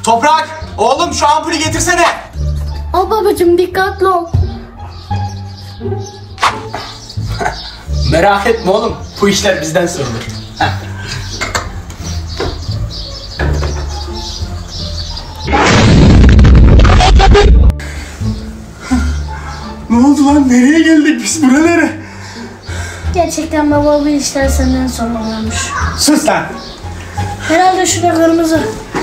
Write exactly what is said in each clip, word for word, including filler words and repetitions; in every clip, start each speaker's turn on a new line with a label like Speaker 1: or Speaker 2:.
Speaker 1: Toprak, oğlum şu ampulü getirsene.
Speaker 2: Al babacığım, dikkatli ol.
Speaker 1: Merak etme oğlum, bu işler bizden sorulur. Ne oldu lan? Nereye geldik biz? Buralara?
Speaker 2: Gerçekten baba, bu işler senden sorulmuş.
Speaker 1: Sus lan!
Speaker 2: Herhalde şurada kırmızı.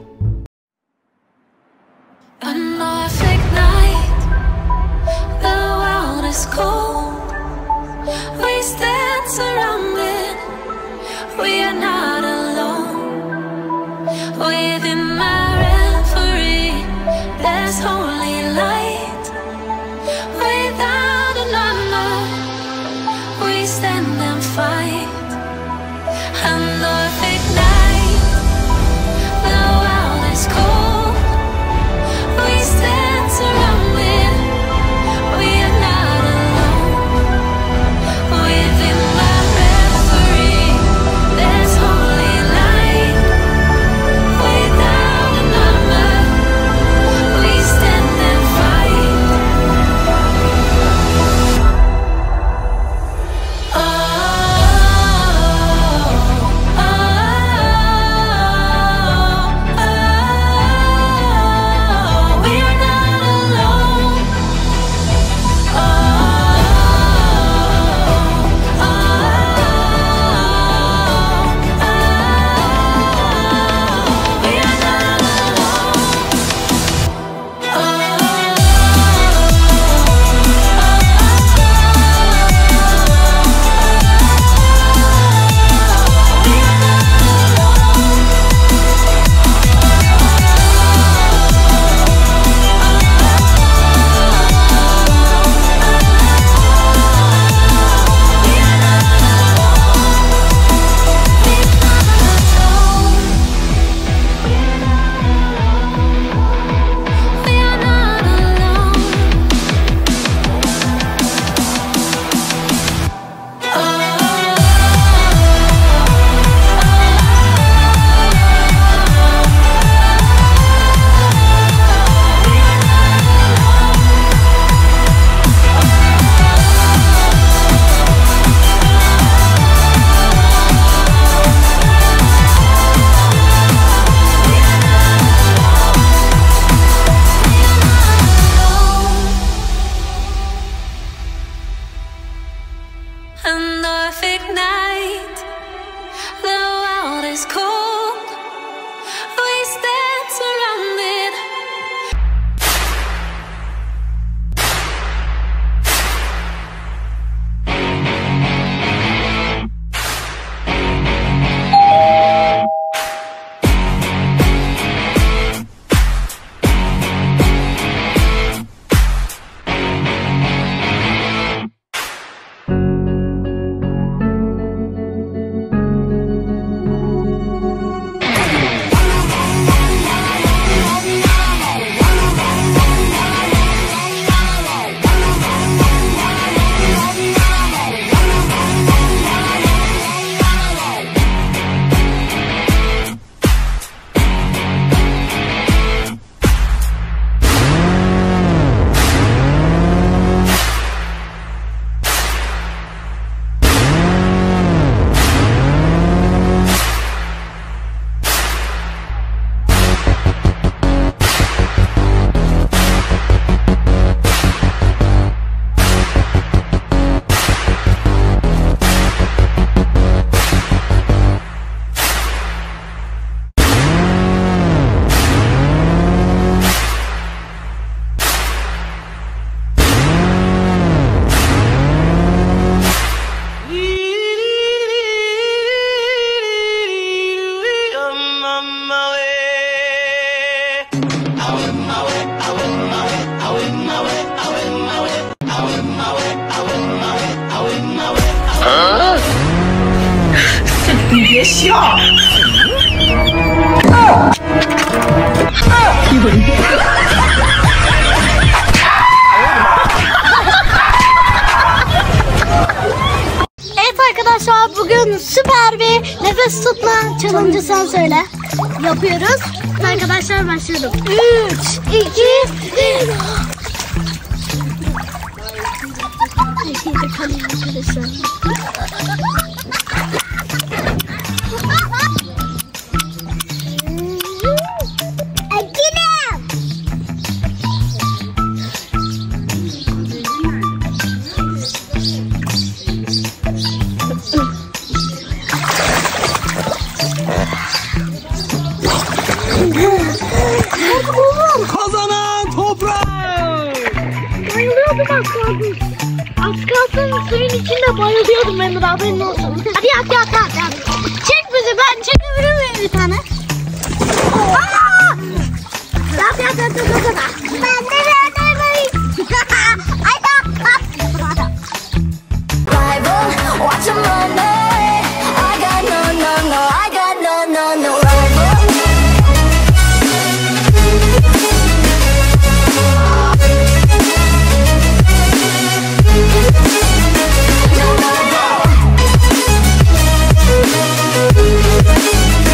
Speaker 1: Yaşa!
Speaker 2: Evet arkadaşlar, bugün süper bir nefes tutma challenge, sen söyle, yapıyoruz. Arkadaşlar başladım. üç, iki, bir. Arkadaşlar.
Speaker 1: Kazanan toprak.
Speaker 2: Bayılıyordum az kalsın. Az kalsın suyun içinde bayılıyordum Emre, haberin olsun. Hadi hadi hadi hadi. hadi. Çek bizi, ben çekebilir miyim bir tane? Aaa! Yap yap yap yap yap. Ben de neredeyim? Ay da.
Speaker 3: Rival, watch 'em run away. I got no, no, no, I got no, no, no rival. No, no, no.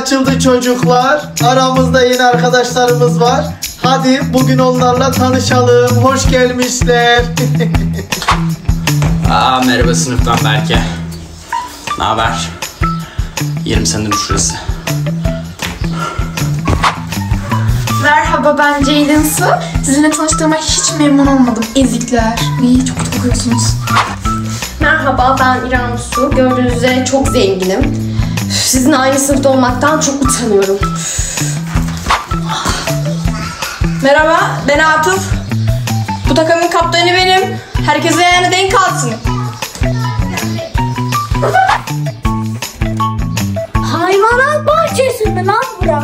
Speaker 4: açıldı çocuklar. Aramızda yeni arkadaşlarımız var. Hadi bugün onlarla tanışalım. Hoş gelmişler.
Speaker 5: Aa, merhaba sınıftan Berke. Ne haber? Yerim senden şurası.
Speaker 6: Merhaba, ben Ceylin Su. Sizinle tanıştığıma hiç memnun olmadım. Ezikler. İyi, çok kötü kokuyorsunuz.
Speaker 7: Merhaba, ben İrem Su. Gördüğünüz üzere çok zenginim. Sizinle aynı sınıfta olmaktan çok utanıyorum.
Speaker 6: Merhaba, ben Atıf. Bu takımın kaptanı benim. Herkese yani denk kalsın.
Speaker 2: Hayvanat bahçesi mi lan bura?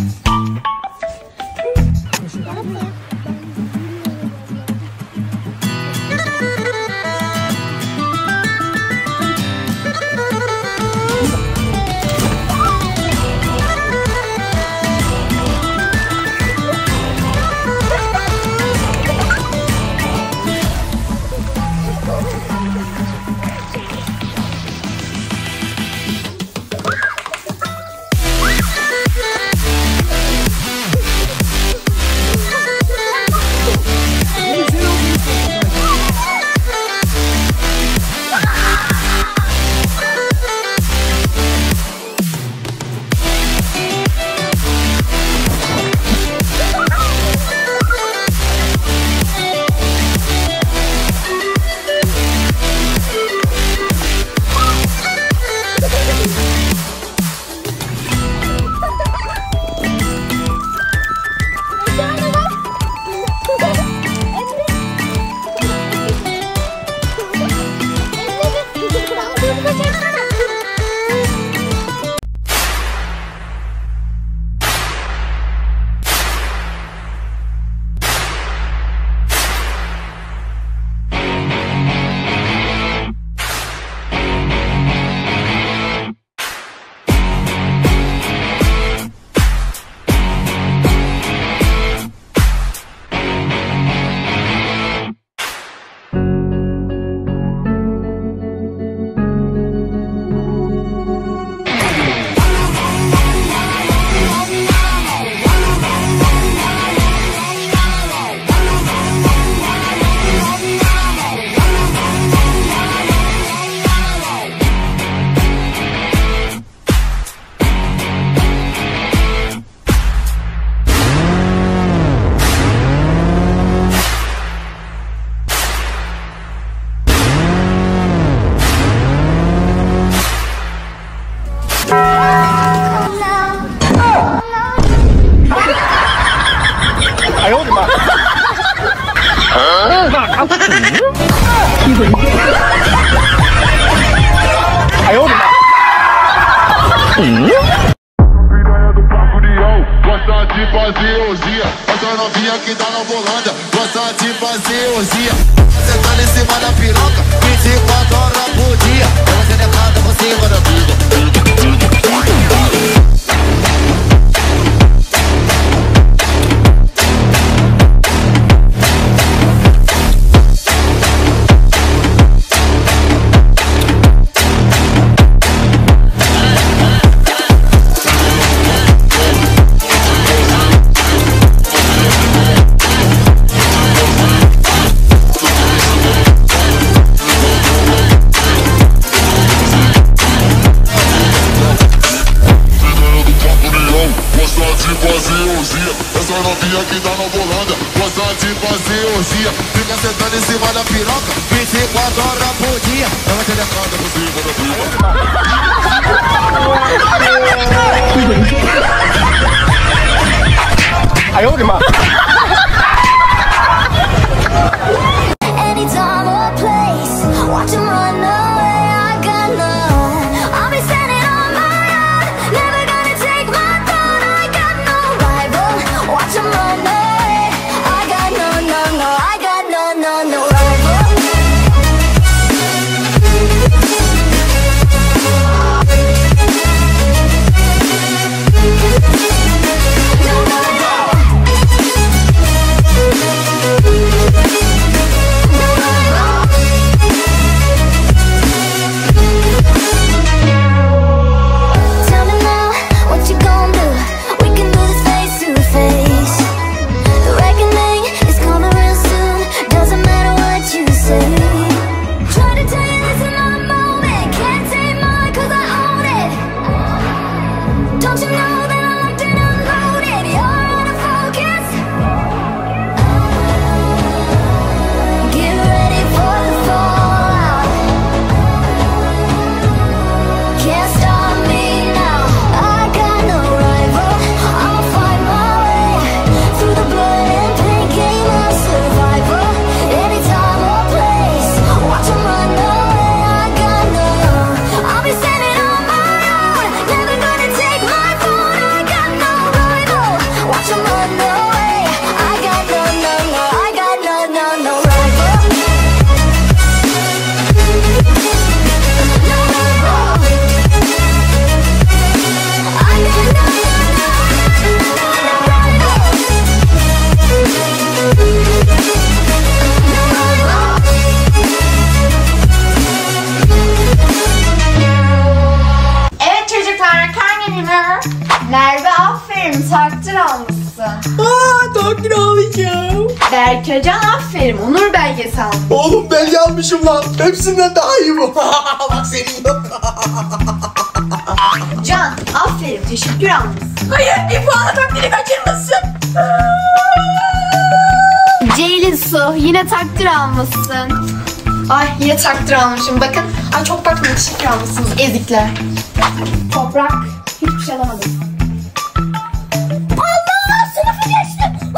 Speaker 8: Gosta de fazer orgia, essa novinha que tá na Volândia. Gosta de fazer orgia, sentando em cima da piroca, vinte e quatro horas por dia. Ela se decada por cima da vida. Essa novinha que tá na Volândia, gosta de fazer orgia, fica sentando em cima da piroca, vinte e quatro horas por dia. Ela se decada por cima da piroca. Aí, ô, mano.
Speaker 3: Anytime or place, watch 'em run away. I got none. I'll be standing on my own, never gonna take my throne. I got no rival. Watch 'em run away. I got no, no, no. I got no, no, no rival. Don't you know that I'm locked and unloaded? You're out of focus. Get ready for the fallout. Can't stop me now. I got no rival. I'll find my way through the blood and pain. Game of survival. Anytime or place. Watch 'em run away. I got no. I'll be standing on my own. Never gonna take my phone. I got no rival. Watch 'em run away. I got no, no, no. I got no, no, no rival. No rival. I got no, no, no, no rival. No rival.
Speaker 6: Evet çocuklar, karneniler. Merve aferin, takdir almışsın.
Speaker 4: Aa, takdir alacağım.
Speaker 6: Berkecan aferin, onur belgesi almış.
Speaker 4: Oğlum belge almışım lan. Hepsinden daha iyi bu. Bak senin.
Speaker 6: Can aferin, teşekkür almışsın. Hayır, bir puanla takdiri kaçırmışsın. Ceylin Su, yine takdir almışsın. Ay yine takdir almışım, bakın. Ay çok pardon, teşekkür almışsınız ezikler. Toprak, hiçbir şey alamadım.
Speaker 2: Allah, sınıfı geçtim.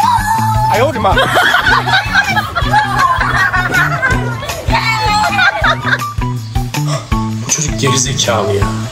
Speaker 5: Bu çocuk gerizekalı ya.